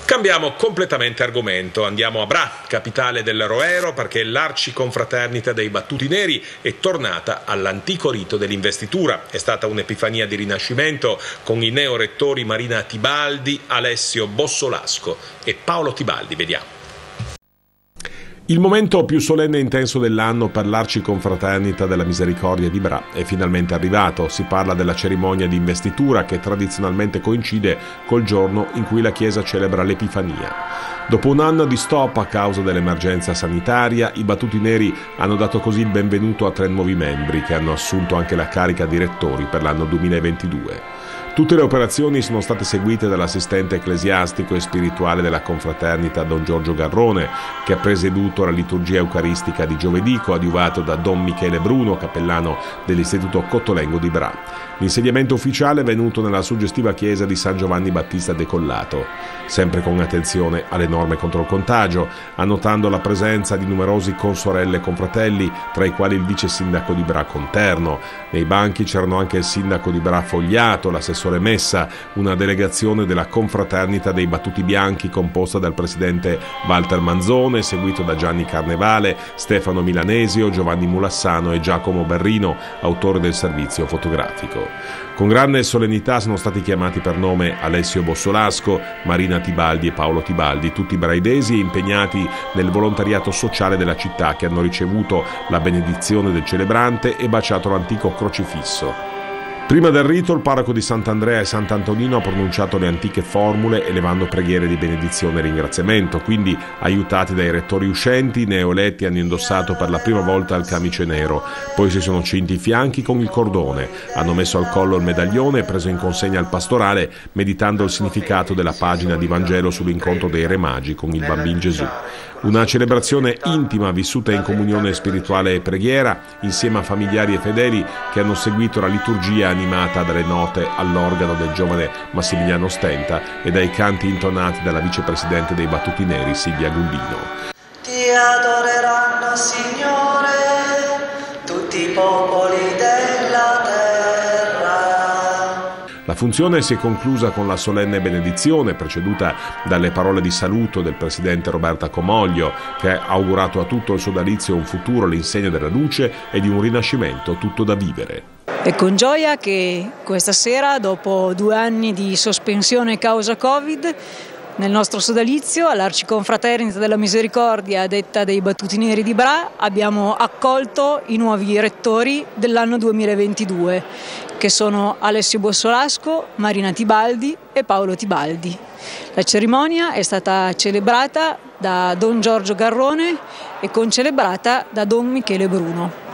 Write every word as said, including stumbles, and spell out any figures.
Cambiamo completamente argomento, andiamo a Bra, capitale del Roero, perché l'Arciconfraternita dei Battuti Neri è tornata all'antico rito dell'investitura. È stata un'epifania di rinascimento con i neorettori Marina Tibaldi, Alessio Bossolasco e Paolo Tibaldi. Vediamo. Il momento più solenne e intenso dell'anno per l'Arciconfraternita della Misericordia di Bra è finalmente arrivato. Si parla della cerimonia di investitura che tradizionalmente coincide col giorno in cui la Chiesa celebra l'Epifania. Dopo un anno di stop a causa dell'emergenza sanitaria, i Battuti Neri hanno dato così il benvenuto a tre nuovi membri che hanno assunto anche la carica di rettori per l'anno duemilaventidue. Tutte le operazioni sono state seguite dall'assistente ecclesiastico e spirituale della confraternita Don Giorgio Garrone, che ha presieduto la liturgia eucaristica di giovedì, coadiuvato da Don Michele Bruno, cappellano dell'Istituto Cottolengo di Bra. L'insediamento ufficiale è venuto nella suggestiva chiesa di San Giovanni Battista Decollato, sempre con attenzione alle norme contro il contagio, annotando la presenza di numerosi consorelle e confratelli, tra i quali il vice sindaco di Bra Conterno. Nei banchi c'erano anche il sindaco di Bra Fogliato, l'assessore Messa, una delegazione della confraternita dei Battuti Bianchi composta dal presidente Walter Manzone, seguito da Gianni Carnevale, Stefano Milanesio, Giovanni Mulassano e Giacomo Berrino, autore del servizio fotografico. Con grande solennità sono stati chiamati per nome Alessio Bossolasco, Marina Tibaldi e Paolo Tibaldi, tutti braidesi e impegnati nel volontariato sociale della città, che hanno ricevuto la benedizione del celebrante e baciato l'antico crocifisso. Prima del rito il parroco di Sant'Andrea e Sant'Antonino ha pronunciato le antiche formule elevando preghiere di benedizione e ringraziamento, quindi aiutati dai rettori uscenti, i neoeletti hanno indossato per la prima volta il camice nero, poi si sono cinti i fianchi con il cordone, hanno messo al collo il medaglione e preso in consegna il pastorale, meditando il significato della pagina di Vangelo sull'incontro dei Re Magi con il Bambin Gesù. Una celebrazione intima vissuta in comunione spirituale e preghiera insieme a familiari e fedeli che hanno seguito la liturgia animata dalle note all'organo del giovane Massimiliano Stenta e dai canti intonati dalla vicepresidente dei Battuti Neri Silvia Gullino. Ti adoreranno, Signore, tutti i popoli della terra. La funzione si è conclusa con la solenne benedizione, preceduta dalle parole di saluto del presidente Roberta Comoglio, che ha augurato a tutto il sodalizio un futuro all'insegna della luce e di un rinascimento tutto da vivere. È con gioia che questa sera, dopo due anni di sospensione causa Covid, nel nostro sodalizio, all'Arciconfraternita della Misericordia, detta dei Battuti Neri di Bra, abbiamo accolto i nuovi rettori dell'anno duemilaventidue, che sono Alessio Bossolasco, Marina Tibaldi e Paolo Tibaldi. La cerimonia è stata celebrata da Don Giorgio Garrone e concelebrata da Don Michele Bruno.